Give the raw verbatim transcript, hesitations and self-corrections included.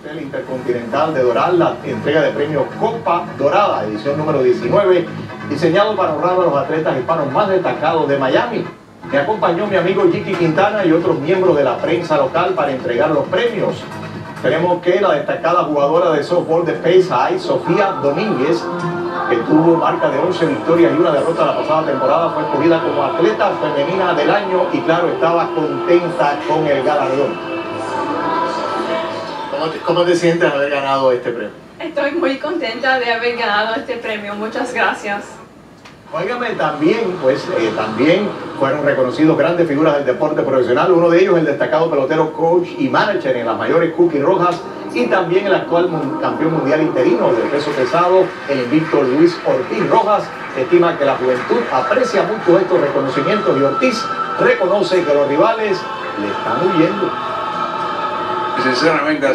Hotel Intercontinental de Doral, la entrega de premios Copa Dorada, edición número diecinueve, diseñado para honrar a los atletas hispanos más destacados de Miami. Me acompañó mi amigo Jiki Quintana y otros miembros de la prensa local para entregar los premios. Tenemos que la destacada jugadora de softball de Pace High, Sofía Domínguez, que tuvo marca de once victorias y una derrota la pasada temporada, fue escogida como atleta femenina del año y claro, estaba contenta con el galardón. ¿Cómo te, cómo te sientes haber ganado este premio? Estoy muy contenta de haber ganado este premio, muchas gracias. Óigame, también, pues, eh, también fueron reconocidos grandes figuras del deporte profesional, uno de ellos el destacado pelotero, coach y manager en las mayores, Cookie Rojas, y también el actual campeón mundial interino del peso pesado, el invicto Luis Ortiz. Rojas estima que la juventud aprecia mucho estos reconocimientos y Ortiz reconoce que los rivales le están huyendo. Sinceramente